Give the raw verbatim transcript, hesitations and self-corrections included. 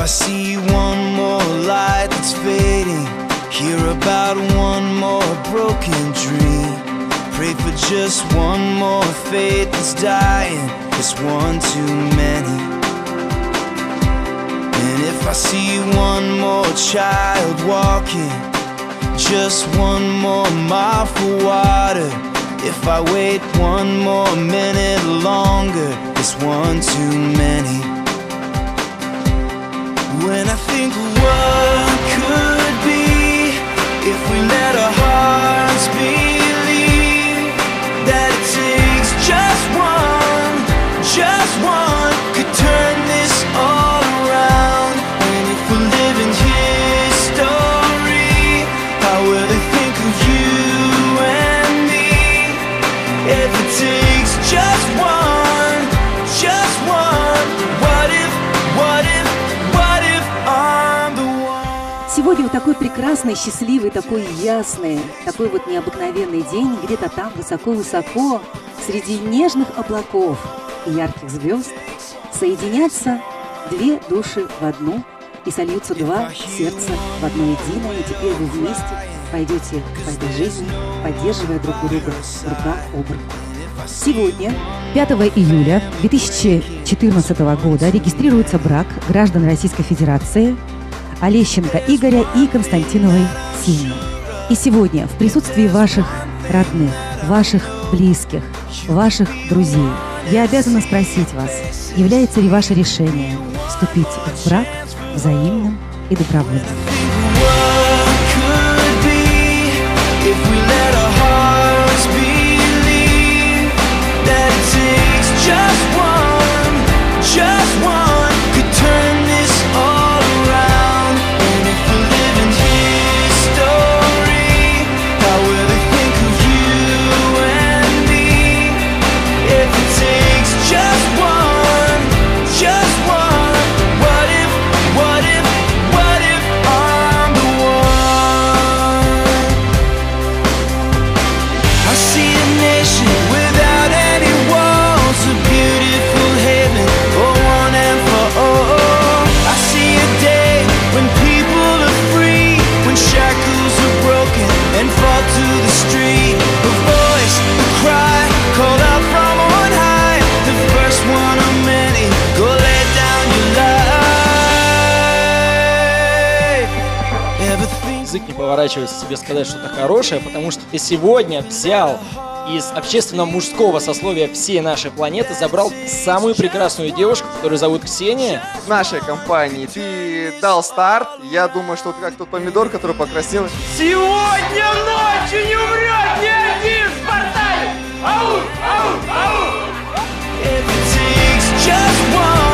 see one more light that's fading, hear about one more broken dream, pray for just one more faith that's dying, it's one too many. And if I see one more child walking, just one more mile for water, if I wait one more minute longer, it's one too many. When I think of what could be, if we let our hearts believe that it takes just one, just one could turn this all around. And if we're living history, how will they think of you and me? If it takes just one, just one, what if, what if, what if I'm the one? Сегодня вот такой прекрасный, счастливый, такой ясный, такой вот необыкновенный день, где-то там высоко-высоко, среди нежных облаков и ярких звезд, соединятся две души в одну и сольются два сердца в одно единое, и теперь вы вместе пойдете по этой жизни, поддерживая друг друга рука об руку. Сегодня, пятого июля две тысячи четырнадцатого года, регистрируется брак граждан Российской Федерации Олещенко Игоря и Константиновой Ксении. И сегодня в присутствии ваших родных, ваших близких, ваших друзей я обязана спросить вас, является ли ваше решение вступить в брак взаимным и добровольным? Язык не поворачивается тебе сказать что-то хорошее, потому что ты сегодня взял из общественно-мужского сословия всей нашей планеты, забрал самую прекрасную девушку, которую зовут Ксения. В нашей компании ты дал старт, я думаю, что вот как тот помидор, который покраснел. Сегодня ночью не умрет ни один спартанец! Ау! Ау! Ау!